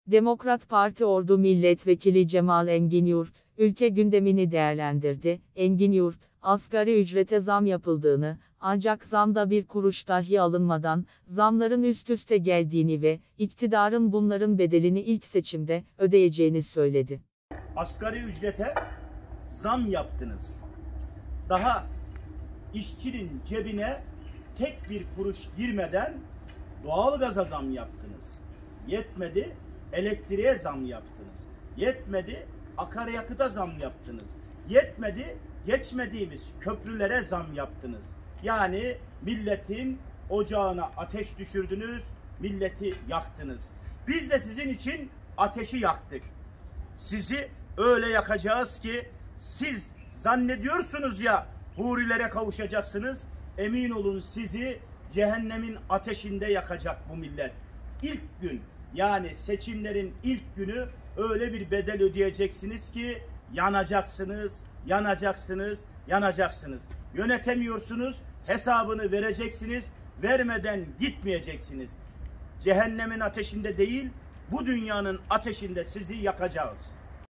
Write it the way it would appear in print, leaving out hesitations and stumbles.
Demokrat Parti Ordu Milletvekili Cemal Enginyurt, ülke gündemini değerlendirdi. Enginyurt, asgari ücrete zam yapıldığını, ancak zamda bir kuruş dahi alınmadan, zamların üst üste geldiğini ve iktidarın bunların bedelini ilk seçimde ödeyeceğini söyledi. Asgari ücrete zam yaptınız. Daha işçinin cebine tek bir kuruş girmeden doğalgaza zam yaptınız. Yetmedi, elektriğe zam yaptınız. Yetmedi, akaryakıta zam yaptınız. Yetmedi, geçmediğimiz köprülere zam yaptınız. Yani milletin ocağına ateş düşürdünüz, milleti yaktınız. Biz de sizin için ateşi yaktık. Sizi öyle yakacağız ki siz zannediyorsunuz ya hurilere kavuşacaksınız. Emin olun sizi cehennemin ateşinde yakacak bu millet. İlk gün, yani seçimlerin ilk günü öyle bir bedel ödeyeceksiniz ki yanacaksınız, yanacaksınız, yanacaksınız. Yönetemiyorsunuz, hesabını vereceksiniz, vermeden gitmeyeceksiniz. Cehennemin ateşinde değil, bu dünyanın ateşinde sizi yakacağız.